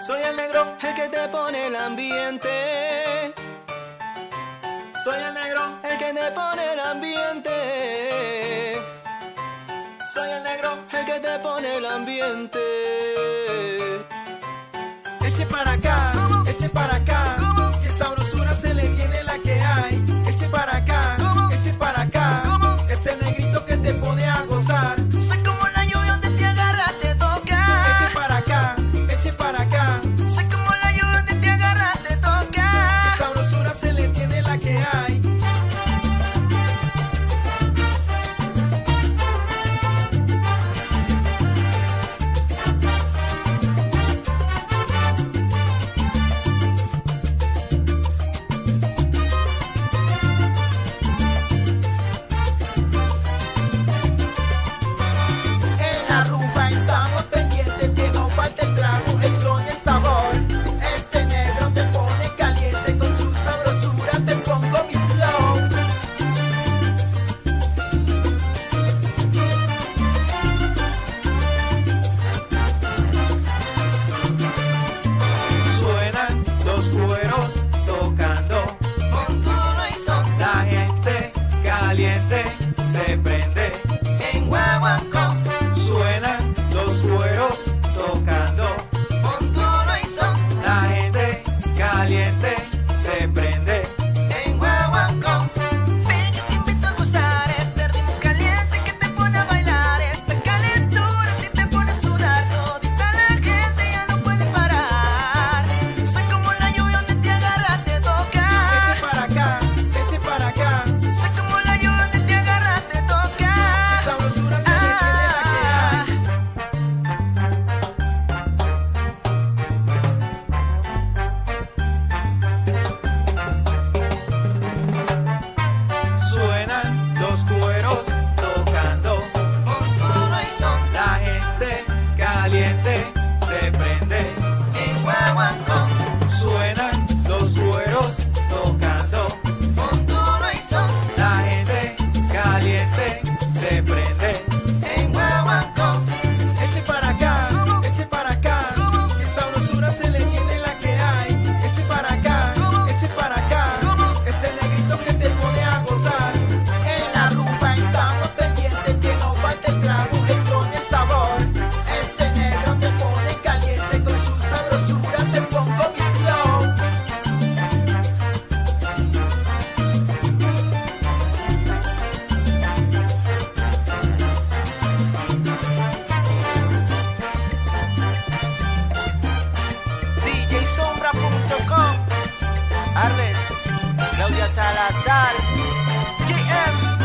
Soy el negro, el que te pone el ambiente. soy el negro, El que te pone el ambiente. soy el negro. El que te pone el ambiente. Eche para acá, eche para acá. Que sabrosura se le tiene la que hay. Eche para acá, eche para acá. Este negrito que te pone a gozar. Soy como la lluvia donde te agarra, te toca. Eche para acá, eche para acá. Soy como la lluvia donde te agarra, te toca. Que sabrosura se le tiene la que hay. En la rumba estamos pendientes que no falte el trago, el son y el sabor. Este negro te pone caliente, con su sabrosura te pongo mi flow. Suenan los cueros tocando, Montuno y son la gente caliente se prende. en Guaguancó. Suenan los cueros tocando, Montuno y son la gente caliente se prende. en Guaguancó. Ven, yo te invito a gozar este ritmo caliente que te pone a bailar. Esta calentura a ti te pone a sudar. Todita la gente ya no puede parar. Soy como la lluvia donde te agarra, te toca. Eche para acá, eche para acá. Soy como la lluvia donde te agarra, te toca. Sabrosura se le tiene la que hay. Suenan los cueros tocando, Montuno y son la gente caliente se prende. en Guaguancó. Suenan los cueros tocando, Montuno y son la gente caliente se prende. en Guaguancó. Eche para acá, eche para acá. Que sabrosura se le tiene la que hay. Eche para acá, eche para acá. Este negrito que te pone a gozar. En la rumba estamos pendientes que no falte el trago, el son y el sabor. Este negro te pone caliente, con su sabrosura te pongo mi flow. DJsombra.com. Arles, Claudia Salazar, GM.